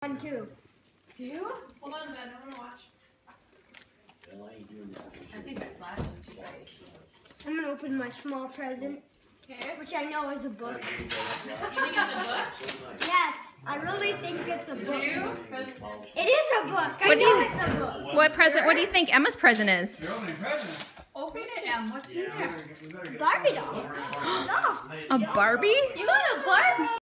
One, two. Two? Hold on, Ben. I want to watch. I think my flash is too bright. I'm gonna open my small present, Okay. which I know is a book. You think it's a book? Yes, I really think it's a book. Two? It is a book. I What do know you- it's a book. What present? What do you think Emma's present is? You're opening presents. Open it, Em. What's in there? We better get Barbie doll. A Barbie? You got a Barbie?